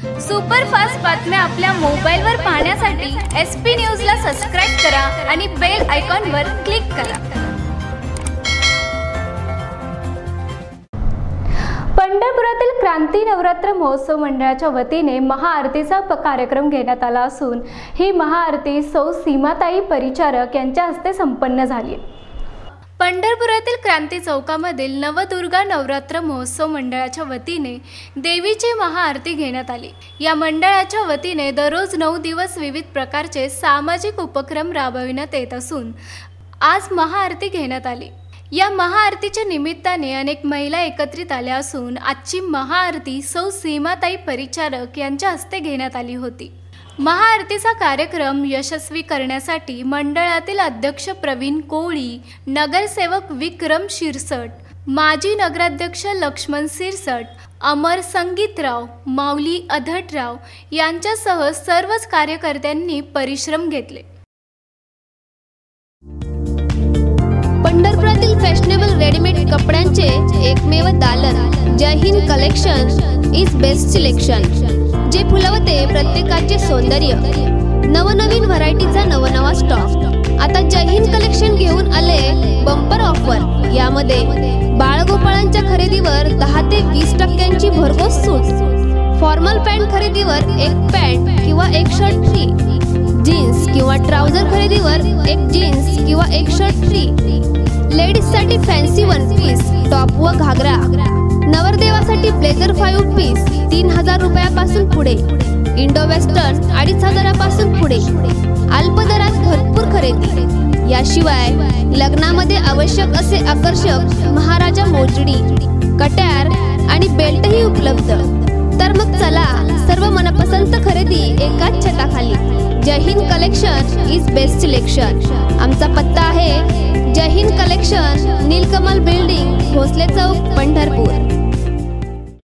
Superfast बातम्या आपल्या मोबाईलवर पाहण्यासाठी SP न्यूजला सबस्क्राइब करा आणि बेल आयकॉनवर क्लिक करा। पंढरपुरातील क्रांती नवरात्र महोत्सव मंडळाच्या वतीने महाआरतीचा कार्यक्रम घेण्यात आला असून ही महाआरती सौ सीमाताई परिचारक यांच्या हस्ते संपन्न झाली। पंढरपुरातील क्रांती चौकामधील नवदुर्गा नवरात्र महोत्सव मंडळाच्या वतीने देवीची महाआरती घेण्यात आली। या मंडळाच्या वतीने दररोज 9 दिवस विविध प्रकारचे सामाजिक उपक्रम राबविण्यात येत असून आज महाआरती घेण्यात आली। या महाआरतीच्या निमित्ताने अनेक महिला एकत्रित आल्या असून आजची महाआरती सौ सीमाताई परिचारक यांच्या हस्ते घेण्यात आली होती। महाआरतीचा कार्यक्रम यशस्वी करण्यासाठी मंडळातील अध्यक्ष प्रवीण कोळी, नगरसेवक विक्रम शिरसट, माजी नगराध्यक्ष लक्ष्मण शिरसट, अमर संगीतराव, माऊली अधटराव यांच्यासह सर्वच कार्यकर्त्यांनी परिश्रम घेतले। पंढरपुरातील फॅशनेबल रेडीमेड कपड्यांचे एकमेव दालन Jai Hind collection is best selection, जे फुलवते प्रत्येकाचे सौंदर्य। नवनवीन व्हरायटीचा नवनवा स्टॉक। आता जय हिंद कलेक्शन घेऊन आले बंपर ऑफर। यामध्ये बाळगोपाळांच्या खरेदीवर 10 ते 20% भरघोस सूट। फॉर्मल पॅन्ट खरेदीवर 1 पॅन्ट किंवा 1 शर्ट फ्री। जीन्स किंवा ट्राउझर खरेदीवर 1 जीन्स किंवा 1 शर्ट फ्री। लेडीज साठी फॅन्सी वन पीस, टॉप व घागरा। नवरदेवासाठी ब्लेझर 5 पीस 3000 रुपयापासून पुढे। इंडो वेस्टर्न 2500 पासून पुढे। अल्प दरात भरपूर खरेदी। याशिवाय लग्नामध्ये आवश्यक असे आकर्षक महाराजा मोजडी, कट्यार आणि बेल्टही उपलब्ध। तर मग चला, सर्व मनपसंत खरेदी एकाच छताखाली। Jai Hind collection is best selection. आमचा पत्ता आहे जय हिंद कलेक्शन, नीलकमल बिल्डिंग, भोसले चौक,